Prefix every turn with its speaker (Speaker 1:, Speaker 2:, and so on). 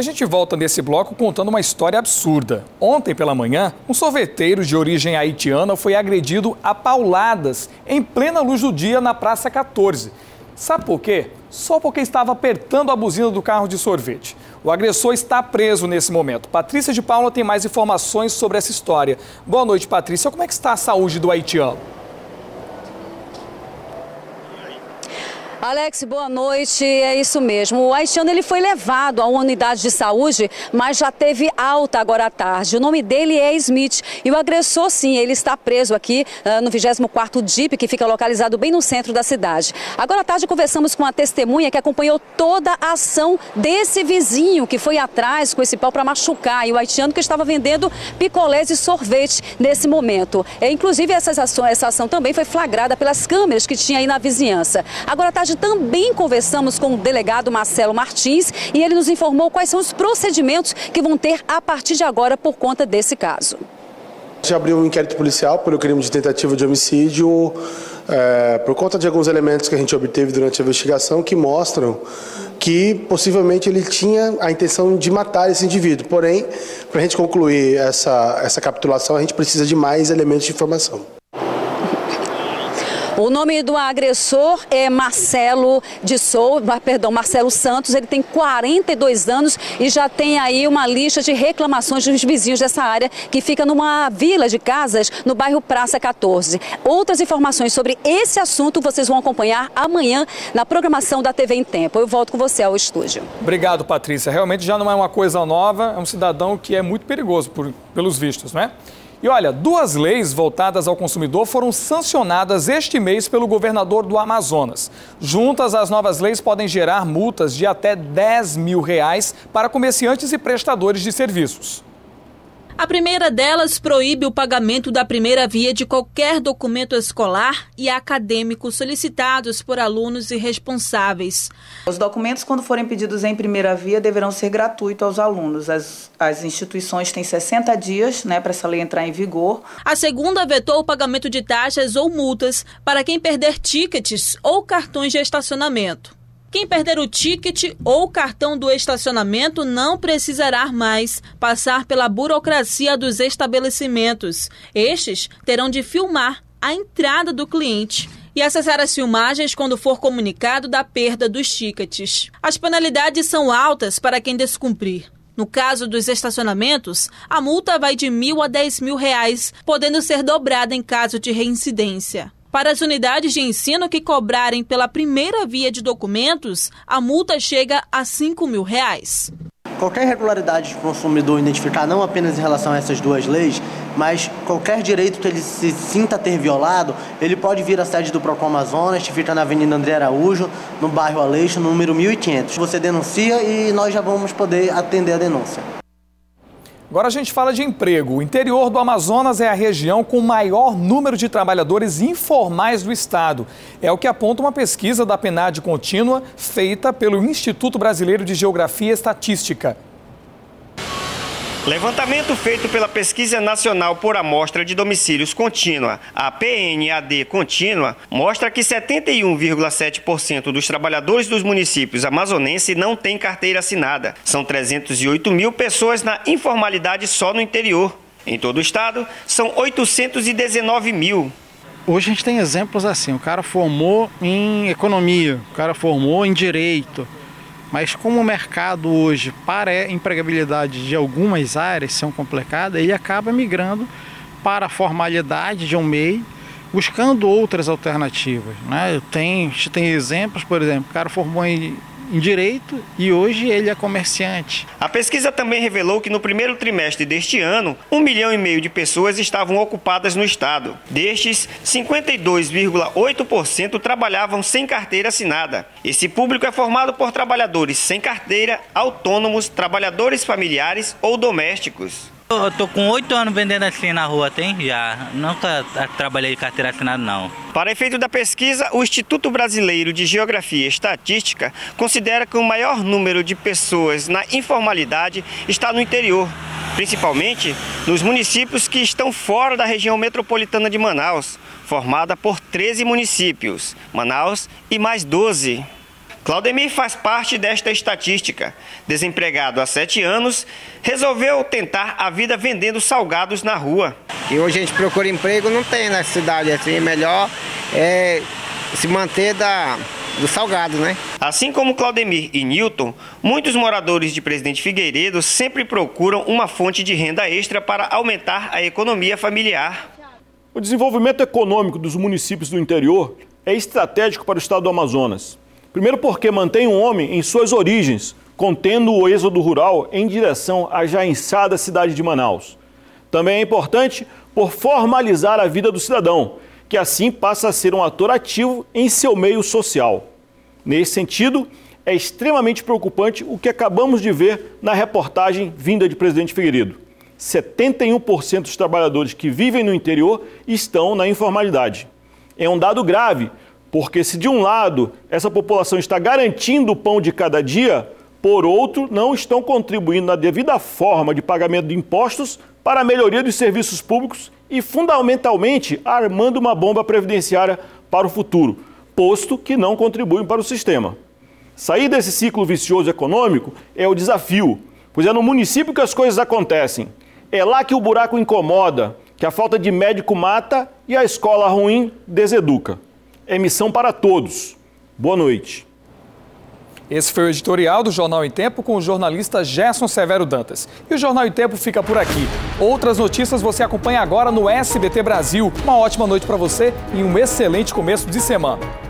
Speaker 1: a gente volta nesse bloco contando uma história absurda. Ontem pela manhã, um sorveteiro de origem haitiana foi agredido a pauladas em plena luz do dia na Praça 14. Sabe por quê? Só porque estava apertando a buzina do carro de sorvete. O agressor está preso nesse momento. Patrícia de Paula tem mais informações sobre essa história. Boa noite, Patrícia. Como é que está a saúde do haitiano?
Speaker 2: Alex, boa noite. É isso mesmo. O haitiano ele foi levado a uma unidade de saúde, mas já teve alta agora à tarde. O nome dele é Smith e o agressor, sim, ele está preso aqui no 24º DIP, que fica localizado bem no centro da cidade. Agora à tarde conversamos com a testemunha que acompanhou toda a ação desse vizinho que foi atrás com esse pau para machucar e o haitiano que estava vendendo picolés e sorvete nesse momento. Inclusive essa ação também foi flagrada pelas câmeras que tinha aí na vizinhança. Agora à tarde também conversamos com o delegado Marcelo Martins e ele nos informou quais são os procedimentos que vão ter a partir de agora por conta desse caso.
Speaker 3: A gente abriu um inquérito policial pelo crime de tentativa de homicídio por conta de alguns elementos que a gente obteve durante a investigação que mostram que possivelmente ele tinha a intenção de matar esse indivíduo. Porém, para a gente concluir essa capitulação, a gente precisa de mais elementos de informação.
Speaker 2: O nome do agressor é Marcelo Santos, ele tem 42 anos e já tem aí uma lista de reclamações dos vizinhos dessa área que fica numa vila de casas no bairro Praça 14. Outras informações sobre esse assunto vocês vão acompanhar amanhã na programação da TV em Tempo. Eu volto com você ao estúdio.
Speaker 1: Obrigado, Patrícia. Realmente já não é uma coisa nova, é um cidadão que é muito perigoso pelos vistos, né? E olha, 2 leis voltadas ao consumidor foram sancionadas este mês pelo governador do Amazonas. Juntas, as novas leis podem gerar multas de até R$10 mil para comerciantes e prestadores de serviços.
Speaker 4: A primeira delas proíbe o pagamento da primeira via de qualquer documento escolar e acadêmico solicitados por alunos e responsáveis.
Speaker 5: Os documentos, quando forem pedidos em primeira via, deverão ser gratuitos aos alunos. As instituições têm 60 dias, para essa lei entrar em vigor.
Speaker 4: A segunda vetou o pagamento de taxas ou multas para quem perder tickets ou cartões de estacionamento. Quem perder o ticket ou cartão do estacionamento não precisará mais passar pela burocracia dos estabelecimentos. Estes terão de filmar a entrada do cliente e acessar as filmagens quando for comunicado da perda dos tickets. As penalidades são altas para quem descumprir. No caso dos estacionamentos, a multa vai de R$1.000 a R$10 mil, podendo ser dobrada em caso de reincidência. Para as unidades de ensino que cobrarem pela primeira via de documentos, a multa chega a R$5 mil.
Speaker 6: Qualquer irregularidade de consumidor identificar, não apenas em relação a essas 2 leis, mas qualquer direito que ele se sinta ter violado, ele pode vir à sede do Procon Amazonas, que fica na Avenida André Araújo, no bairro Aleixo, número 1500. Você denuncia e nós já vamos poder atender a denúncia.
Speaker 1: Agora a gente fala de emprego. O interior do Amazonas é a região com o maior número de trabalhadores informais do estado. É o que aponta uma pesquisa da PNAD contínua feita pelo Instituto Brasileiro de Geografia e Estatística.
Speaker 7: Levantamento feito pela Pesquisa Nacional por Amostra de Domicílios Contínua, a PNAD Contínua, mostra que 71,7% dos trabalhadores dos municípios amazonenses não têm carteira assinada. São 308 mil pessoas na informalidade só no interior. Em todo o estado, são 819 mil.
Speaker 8: Hoje a gente tem exemplos assim, o cara formou em economia, o cara formou em direito. Mas como o mercado hoje, para a empregabilidade de algumas áreas são complicadas, ele acaba migrando para a formalidade de um MEI, buscando outras alternativas, né? A gente tem exemplos, por exemplo, o cara formou em direito e hoje ele é comerciante.
Speaker 7: A pesquisa também revelou que no primeiro trimestre deste ano, 1,5 milhão de pessoas estavam ocupadas no estado. Destes, 52,8% trabalhavam sem carteira assinada. Esse público é formado por trabalhadores sem carteira, autônomos, trabalhadores familiares ou domésticos.
Speaker 9: Eu tô com 8 anos vendendo assim na rua, tem? Já. Nunca trabalhei de carteira assinada, não.
Speaker 7: Para efeito da pesquisa, o Instituto Brasileiro de Geografia e Estatística considera que o maior número de pessoas na informalidade está no interior, principalmente nos municípios que estão fora da região metropolitana de Manaus, formada por 13 municípios, Manaus e mais 12. Claudemir faz parte desta estatística. Desempregado há 7 anos, resolveu tentar a vida vendendo salgados na rua.
Speaker 10: E hoje a gente procura emprego, não tem na cidade assim, melhor se manter do salgado, né?
Speaker 7: Assim como Claudemir e Newton, muitos moradores de Presidente Figueiredo sempre procuram uma fonte de renda extra para aumentar a economia familiar.
Speaker 11: O desenvolvimento econômico dos municípios do interior é estratégico para o estado do Amazonas. Primeiro porque mantém o homem em suas origens, contendo o êxodo rural em direção à já inchada cidade de Manaus. Também é importante por formalizar a vida do cidadão, que assim passa a ser um ator ativo em seu meio social. Nesse sentido, é extremamente preocupante o que acabamos de ver na reportagem vinda de Presidente Figueiredo. 71% dos trabalhadores que vivem no interior estão na informalidade. É um dado grave, porque se de um lado essa população está garantindo o pão de cada dia, por outro não estão contribuindo na devida forma de pagamento de impostos para a melhoria dos serviços públicos e, fundamentalmente, armando uma bomba previdenciária para o futuro, posto que não contribuem para o sistema. Sair desse ciclo vicioso econômico é o desafio, pois é no município que as coisas acontecem. É lá que o buraco incomoda, que a falta de médico mata e a escola ruim deseduca. É missão para todos. Boa noite.
Speaker 1: Esse foi o editorial do Jornal em Tempo com o jornalista Gerson Severo Dantas. E o Jornal em Tempo fica por aqui. Outras notícias você acompanha agora no SBT Brasil. Uma ótima noite para você e um excelente começo de semana.